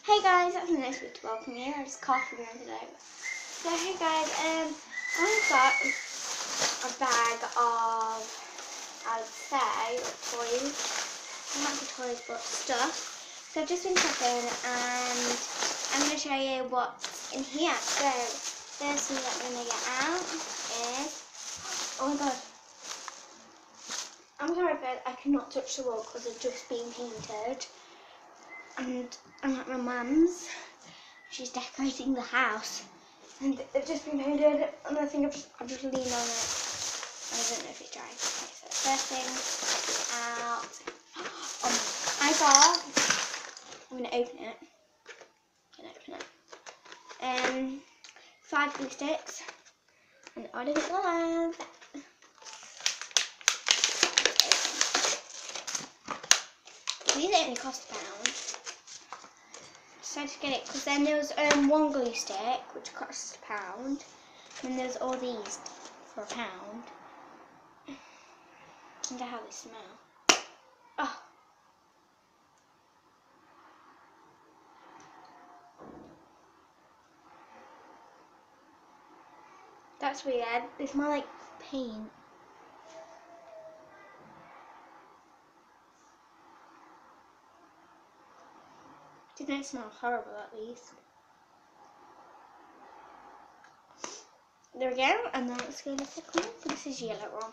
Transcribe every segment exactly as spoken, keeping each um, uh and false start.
Hey guys, that's a nice way to welcome you. I just coughing around today. So hey guys, um, I've got a bag of, I would say, toys. Not the toys, but stuff. So I've just been shopping and I'm going to show you what's in here. So first thing that I'm going to get out is, oh my god. I'm sorry guys, I cannot touch the wall because it's just been painted. And I'm at my mum's. She's decorating the house, and it's just been painted. And I think I've just, I've just leaned on it. I don't know if it dries. Okay, so first thing out. Um, I got. I'm gonna open it. I'm gonna open it. Um, five glue sticks, and I don't love. These only cost a pound. Decided to get it because then there was um, one glue stick which cost a pound, and there's all these for a pound. I wonder how they smell. Oh, that's weird. They smell like paint. Didn't smell horrible at least. There we go, and then let's go to the second one. This is yellow one.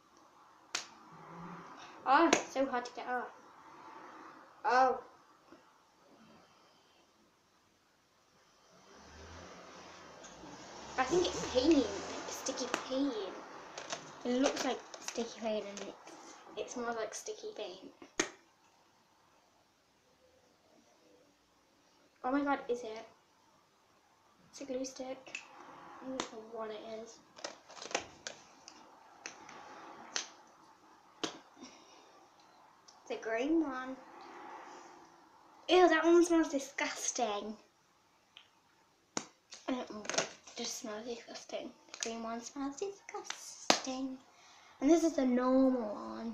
Oh, it's so hard to get off. Oh. I think it's paint, like sticky paint. It looks like sticky paint and it, it smells like sticky paint. Oh my god, is it? It's a glue stick. I don't know what it is. It's a green one. Ew, that one smells disgusting. I don't know, it just smells disgusting. The green one smells disgusting. And this is the normal one.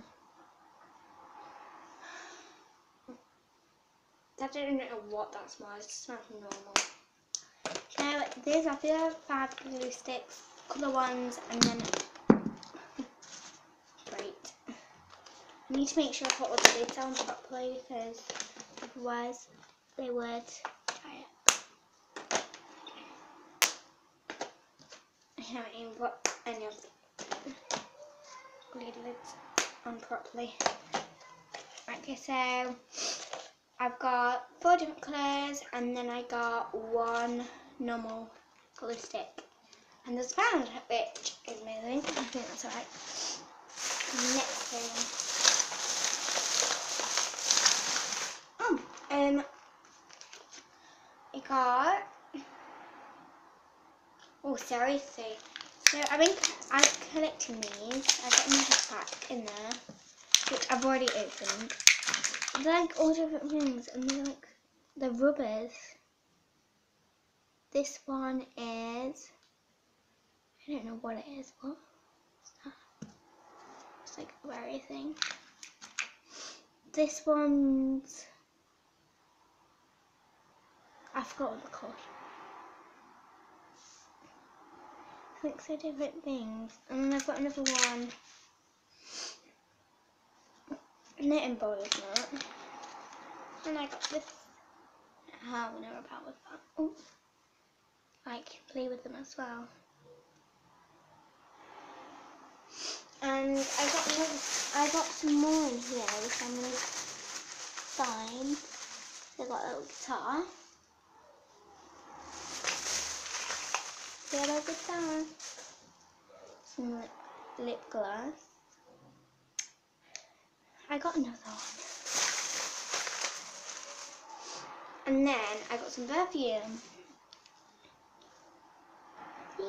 I don't know what that smells, it just smells normal. Now, these are the five glue sticks, other ones, and then, great. I need to make sure I put all the lids on properly because otherwise they would tie it. I haven't even put any of the glue lids on properly. Okay, so I've got four different colours, and then I got one normal glue stick. And there's a pound, which is amazing. I think that's alright. Next thing. Oh, um, I got. Oh, seriously. So I've been, I'm collecting these. I've got another pack in there, which I've already opened. They're like all different things, and they're like the rubbers. This one is, I don't know what it is. What? What's that? It's like a berry thing. This one's, I forgot what they're called. It's like so different things. And then I've got another one. Knitting ball, isn't it? And I got this. How I know about with that. Oh, like play with them as well. And I got another. I got some more in here, which I'm gonna find. I got a little guitar. See a little guitar. Some lip, lip gloss. I got another one. And then I got some perfume. See?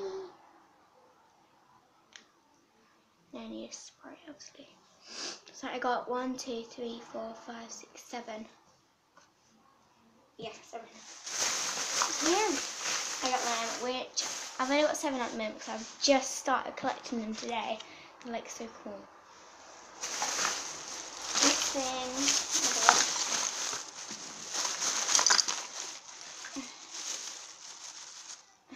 Now I need a spray, obviously. So I got one, two, three, four, five, six, seven. Yeah, seven. Yeah. I got them, which I've only got seven at the moment because I've just started collecting them today. They're like so cool. This thing.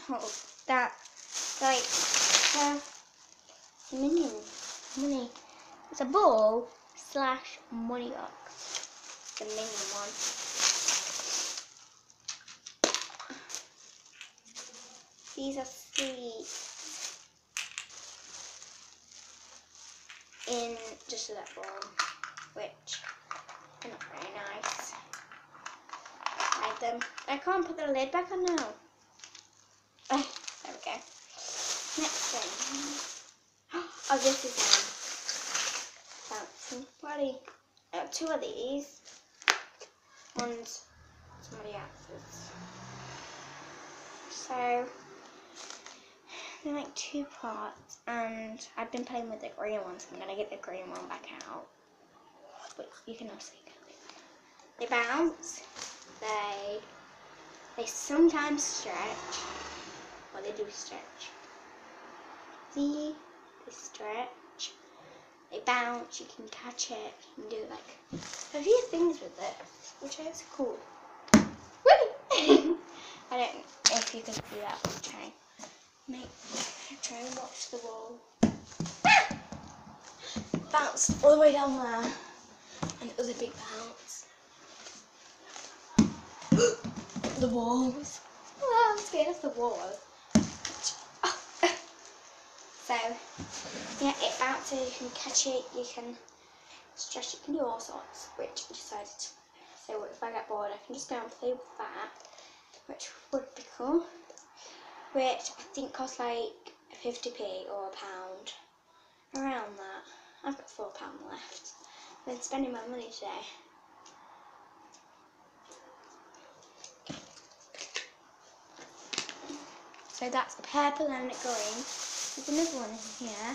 Oh, that, like, uh, minion, money. It's a ball slash money box. The minion one. These are sweets in just a little ball, which are not very nice. I like them. I can't put the lid back on now. Oh, there we go. Next thing. Oh, this is um, bouncing body. I got two of these. One's somebody else's. So they're like two parts, and I've been playing with the green one, so I'm gonna get the green one back out. But you can also get it. They bounce. They they sometimes stretch. Well, they do stretch. See, they stretch. They bounce. You can catch it. You can do like a few things with it, which is cool. Woo! I don't know if you can see that. I'm trying. Make try and watch the wall. Ah! Bounced all the way down there, and it was a big bounce. The walls. Oh, I'm scared of the wall. Oh. So, yeah, it bounces. You can catch it. You can stretch it. You can do all sorts. Which I decided. So if I get bored, I can just go and play with that, which would be cool. Which I think costs like fifty p or a pound, around that. I've got four pound left. I've been spending my money today. So that's purple and green. There's another one in here.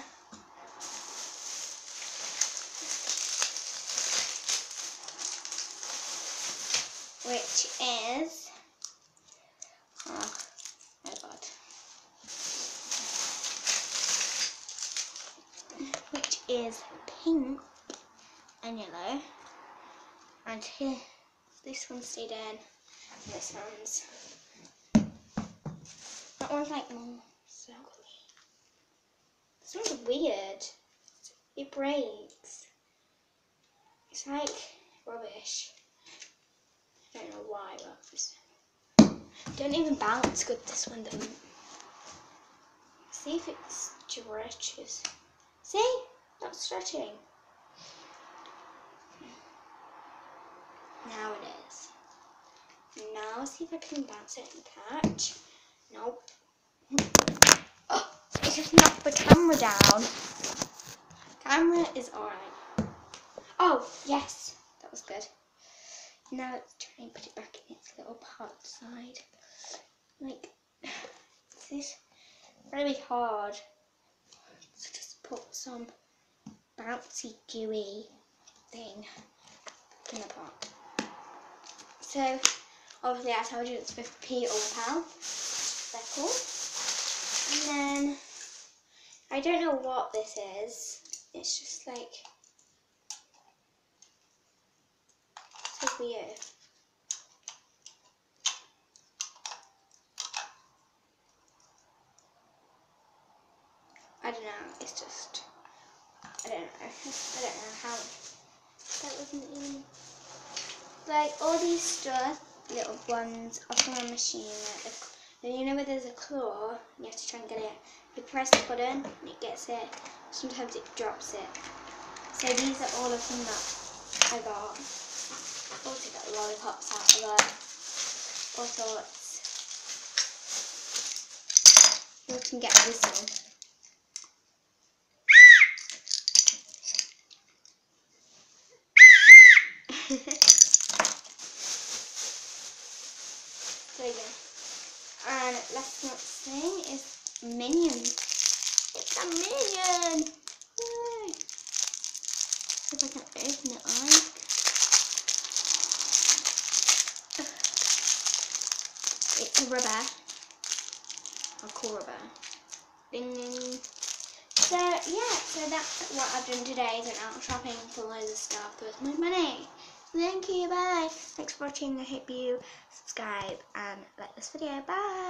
Which is, oh my god. Which is pink and yellow. And here, this one stayed in. This one's, that one's like more circly. This one's weird. It breaks. It's like rubbish. I don't know why, but this don't even bounce good. This one doesn't. See if it stretches. See? Not stretching. Now it is. Now see if I can bounce it and catch. Nope. Oh, it just knocked the camera down. Camera is alright. Oh, yes. That was good. Now let's try and put it back in its little pot side. Like, this is really hard. So just put some bouncy, gooey thing in the pot. So, obviously I told you it's fifty p or a pound. They're cool. And then, I don't know what this is. It's just like, so weird. I don't know, it's just, I don't know, I don't know how, that wasn't even, like all these stuff, little ones are from a machine, like the, and you know where there's a claw, you have to try and get it, you press the button and it gets it, sometimes it drops it. So these are all of them that I got. I also got lollipops out of there, all sorts. You can get this one. So yeah, and last next thing is Minions. It's a Minion! Yay! See if I can open it like. It's a rubber. A cool rubber. Ding ding. So yeah, so that's what I've done today. Is I'm out shopping for loads of stuff with my money. Thank you, bye. Thanks for watching. I hope you subscribe and like this video. Bye.